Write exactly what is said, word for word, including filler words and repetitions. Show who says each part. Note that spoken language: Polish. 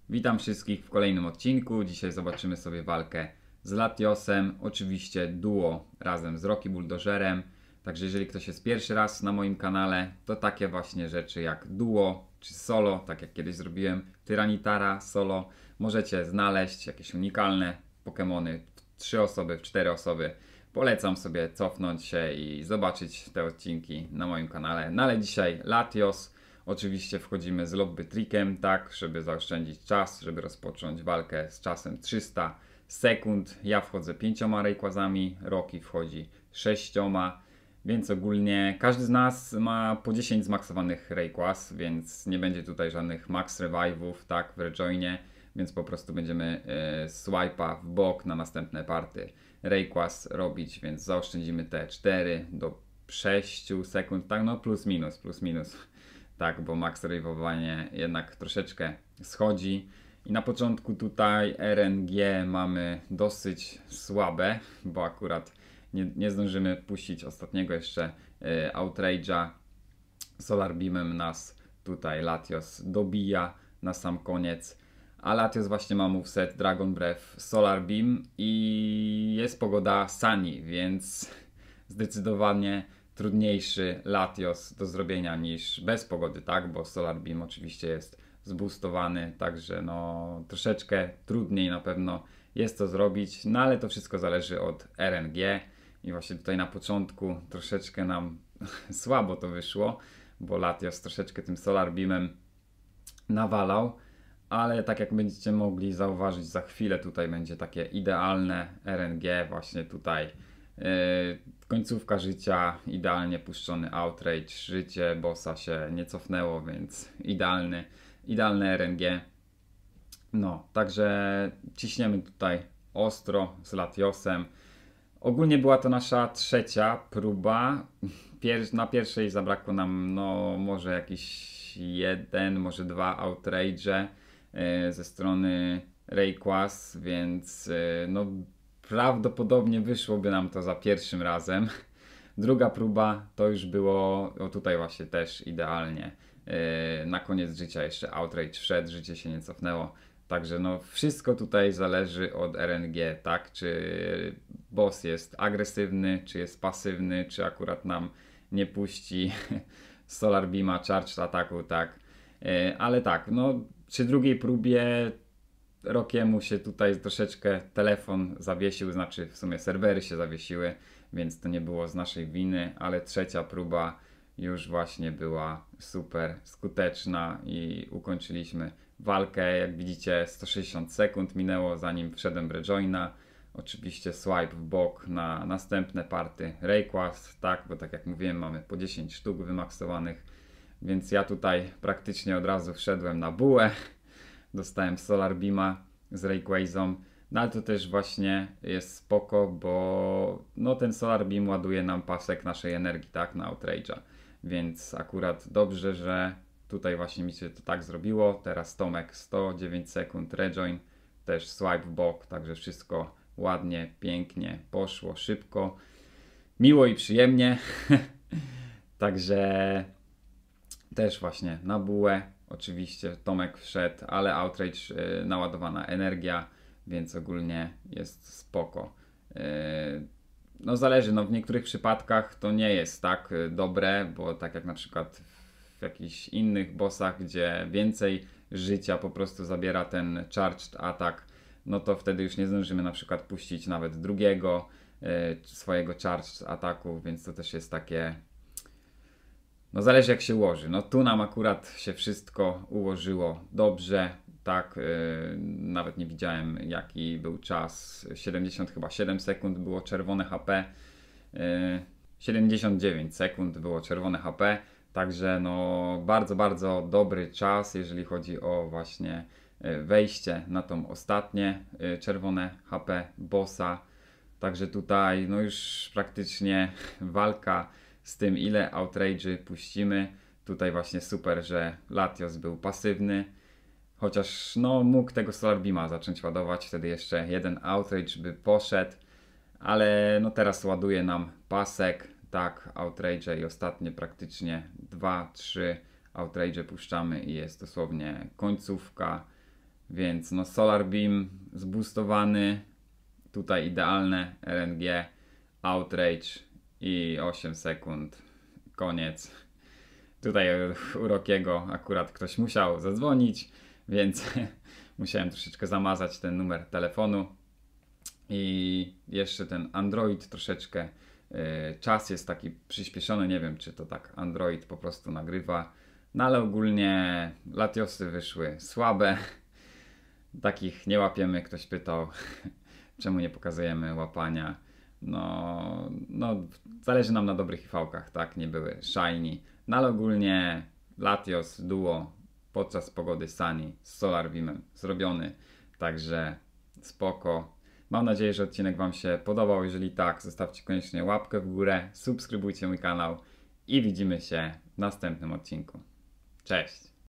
Speaker 1: Witam wszystkich w kolejnym odcinku. Dzisiaj zobaczymy sobie walkę z Latiosem. Oczywiście duo razem z Rocky Bulldozerem. Także jeżeli ktoś jest pierwszy raz na moim kanale, to takie właśnie rzeczy jak duo czy solo, tak jak kiedyś zrobiłem Tyranitar solo, możecie znaleźć jakieś unikalne Pokemony w trzy osoby, w cztery osoby. Polecam sobie cofnąć się i zobaczyć te odcinki na moim kanale. No ale dzisiaj Latios. Oczywiście wchodzimy z lobby trickiem, tak, żeby zaoszczędzić czas, żeby rozpocząć walkę z czasem trzysta sekund. Ja wchodzę pięcioma Rayquazami, Rocky wchodzi sześcioma, więc ogólnie każdy z nas ma po dziesięć zmaksowanych Rayquaz, więc nie będzie tutaj żadnych max revive'ów, tak, w rejoinie, więc po prostu będziemy e, swipe'a w bok na następne party Rayquaz robić, więc zaoszczędzimy te cztery do sześciu sekund, tak, no plus minus, plus minus. Tak, bo max rave'owanie jednak troszeczkę schodzi. I na początku tutaj R N G mamy dosyć słabe, bo akurat nie, nie zdążymy puścić ostatniego jeszcze y, Outrage'a. Solar Beamem nas tutaj Latios dobija na sam koniec. A Latios właśnie ma moveset Dragon Breath, Solar Beam i jest pogoda Sunny, więc zdecydowanie trudniejszy Latios do zrobienia niż bez pogody, tak? Bo Solar Beam oczywiście jest zboostowany, także no troszeczkę trudniej na pewno jest to zrobić, no ale to wszystko zależy od R N G i właśnie tutaj na początku troszeczkę nam słabo to wyszło, bo Latios troszeczkę tym Solar Beamem nawalał, ale tak jak będziecie mogli zauważyć, za chwilę tutaj będzie takie idealne R N G, właśnie tutaj yy, końcówka życia, idealnie puszczony Outrage, życie bossa się nie cofnęło, więc idealny, idealne R N G. No, także ciśniemy tutaj ostro z Latiosem. Ogólnie była to nasza trzecia próba. Pier na pierwszej zabrakło nam no może jakiś jeden, może dwa Outrage'e yy, ze strony Rayquaz, więc yy, no prawdopodobnie wyszłoby nam to za pierwszym razem. Druga próba to już było, o tutaj właśnie też idealnie. Yy, na koniec życia jeszcze Outrage wszedł, życie się nie cofnęło. Także no wszystko tutaj zależy od R N G, tak? Czy boss jest agresywny, czy jest pasywny, czy akurat nam nie puści Solar Beama, Charged ataku, tak? Yy, ale tak, no przy drugiej próbie Rokiemu się tutaj troszeczkę telefon zawiesił, znaczy w sumie serwery się zawiesiły, więc to nie było z naszej winy, ale trzecia próba już właśnie była super skuteczna i ukończyliśmy walkę. Jak widzicie sto sześćdziesiąt sekund minęło zanim wszedłem w rejoina. Oczywiście swipe w bok na następne party Rayquaz, tak, bo tak jak mówiłem mamy po dziesięć sztuk wymaksowanych, więc ja tutaj praktycznie od razu wszedłem na bułę. Dostałem Solar Beama z Rayquazą, no ale to też właśnie jest spoko, bo no ten Solar Beam ładuje nam pasek naszej energii, tak, na Outrage'a, więc akurat dobrze, że tutaj właśnie mi się to tak zrobiło. Teraz Tomek sto dziewięć sekund, rejoin, też swipe w bok, także wszystko ładnie, pięknie poszło, szybko, miło i przyjemnie. Także też właśnie na bułę. Oczywiście Tomek wszedł, ale Outrage yy, naładowana energia, więc ogólnie jest spoko. Yy, no zależy, no w niektórych przypadkach to nie jest tak yy, dobre, bo tak jak na przykład w jakichś innych bossach, gdzie więcej życia po prostu zabiera ten charged atak, no to wtedy już nie zdążymy na przykład puścić nawet drugiego yy, swojego charged ataku, więc to też jest takie... No zależy jak się ułoży. No tu nam akurat się wszystko ułożyło dobrze, tak, yy, nawet nie widziałem jaki był czas, siedemdziesiąt chyba siedem sekund było czerwone H P, yy, siedemdziesiąt dziewięć sekund było czerwone H P, także no bardzo, bardzo dobry czas, jeżeli chodzi o właśnie wejście na tą ostatnie yy, czerwone H P bossa, także tutaj no już praktycznie walka z tym ile Outrage'y puścimy. Tutaj właśnie super, że Latios był pasywny, chociaż no mógł tego Solar Beama zacząć ładować, wtedy jeszcze jeden Outrage by poszedł, ale no teraz ładuje nam pasek, tak, Outrage'e i ostatnie praktycznie dwa trzy Outrage'e puszczamy i jest dosłownie końcówka, Więc no Solar Beam zboostowany, tutaj idealne R N G, Outrage i osiem sekund, koniec. Tutaj u Rockiego akurat ktoś musiał zadzwonić, więc musiałem troszeczkę zamazać ten numer telefonu. I jeszcze ten Android troszeczkę, yy, czas jest taki przyspieszony, nie wiem czy to tak Android po prostu nagrywa, no ale ogólnie Latiosy wyszły słabe, takich nie łapiemy, ktoś pytał czemu nie pokazujemy łapania, no, no zależy nam na dobrych I V-kach, tak, nie były shiny, no ale ogólnie Latios Duo podczas pogody Sunny z Solar Beamem zrobiony, także spoko. Mam nadzieję, że odcinek Wam się podobał. Jeżeli tak, zostawcie koniecznie łapkę w górę, subskrybujcie mój kanał i widzimy się w następnym odcinku. Cześć!